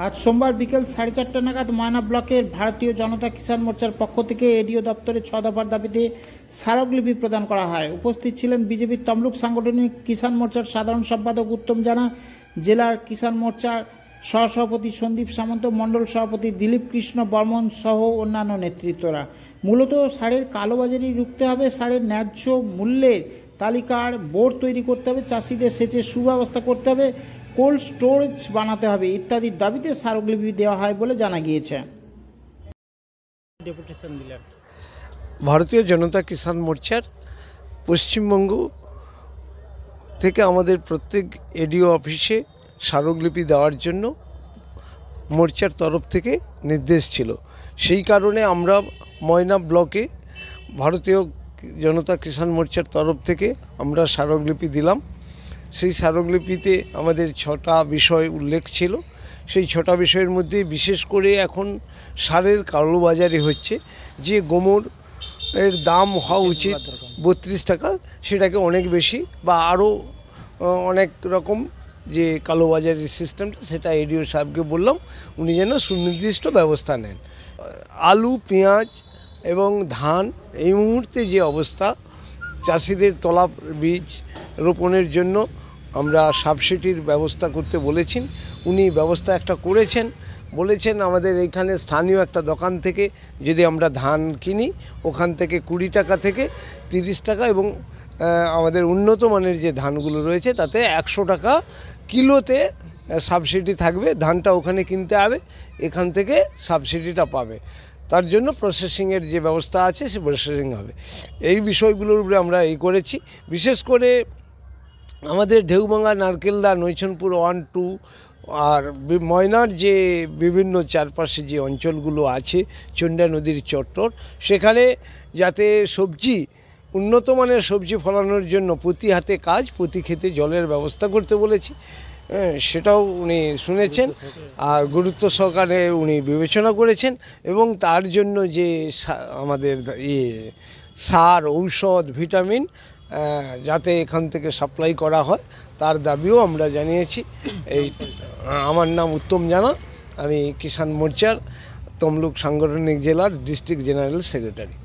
আজ সোমবার বিকেল 4:30 নাগাদ ময়না ব্লকের ভারতীয় জনতা কিষাণ মোর্চার পক্ষ থেকে এডিও দপ্তরে 6 দফার দাবিতে স্মারকলিপি প্রদান করা হয়। উপস্থিত ছিলেন বিজেপির তমলুক সাংগঠনিক কিষাণ মোর্চার সাধারণ সম্পাদক উত্তম জানা, জেলার কিষাণ মোর্চার সহসভাপতি সন্দীপ সামন্ত, মণ্ডল সভাপতি দিলীপ কৃষ্ণ বর্মন সহ অন্যান্য নেতৃত্বরা। মূলত সারের কালোবাজারি রুখতে হবে, সারের ন্যায্য মূল্যের তালিকার বোর্ড তৈরি করতে হবে, চাষিদের সেচের সুব্যবস্থা করতে হবে, কোল্ড স্টোরেজ বানাতে হবে ইত্যাদি দাবিতে স্মারকলিপি দেওয়া হয় বলে জানা গিয়েছে। ভারতীয় জনতা কিষাণ মোর্চার পশ্চিমবঙ্গ থেকে আমাদের প্রত্যেক এডিও অফিসে স্মারকলিপি দেওয়ার জন্য মোর্চার তরফ থেকে নির্দেশ ছিল। সেই কারণে আমরা ময়না ব্লকে ভারতীয় জনতা কিষাণ মোর্চার তরফ থেকে আমরা স্মারকলিপি দিলাম। সেই স্মারকলিপিতে আমাদের 6টা বিষয় উল্লেখ ছিল। সেই 6টা বিষয়ের মধ্যে বিশেষ করে এখন সারের কালোবাজারি হচ্ছে, যে গোমর এর দাম হওয়া উচিত 32 টাকা, সেটাকে অনেক বেশি বা আরও অনেক রকম যে কালোবাজারির সিস্টেমটা, সেটা এডিও সাহেবকে বললাম উনি যেন সুনির্দিষ্ট ব্যবস্থা নেন। আলু, পেঁয়াজ এবং ধান এই মুহূর্তে যে অবস্থা, চাষিদের তলা বীজ রোপণের জন্য আমরা সাবসিডির ব্যবস্থা করতে বলেছেন। উনি ব্যবস্থা একটা করেছেন, বলেছেন আমাদের এইখানে স্থানীয় একটা দোকান থেকে যদি আমরা ধান কিনি, ওখান থেকে 20 টাকা থেকে 30 টাকা, এবং আমাদের উন্নত মানের যে ধানগুলো রয়েছে তাতে 100 টাকা কিলোতে সাবসিডি থাকবে। ধানটা ওখানে কিনতে হবে, এখান থেকে সাবসিডিটা পাবে। তার জন্য প্রসেসিংয়ের যে ব্যবস্থা আছে সে প্রসেসিং হবে। এই বিষয়গুলোর উপরে আমরা করেছি। বিশেষ করে আমাদের ঢেউভাঙা, নারকেলদা, নৈছনপুর 1, 2 আর ময়নার যে বিভিন্ন চারপাশে যে অঞ্চলগুলো আছে, চণ্ডা নদীর চট্টর, সেখানে যাতে সবজি, উন্নত মানের সবজি ফলানোর জন্য প্রতি হাতে কাজ, প্রতি ক্ষেতে জলের ব্যবস্থা করতে বলেছি। সেটাও উনি শুনেছেন আর গুরুত্ব সহকারে উনি বিবেচনা করেছেন, এবং তার জন্য যে আমাদের সার, ঔষধ, ভিটামিন যাতে এখান থেকে সাপ্লাই করা হয় তার দাবিও আমরা জানিয়েছি। আমার নাম উত্তম জানা, আমি কিষাণ মোর্চার তমলুক সাংগঠনিক জেলার ডিস্ট্রিক্ট জেনারেল সেক্রেটারি।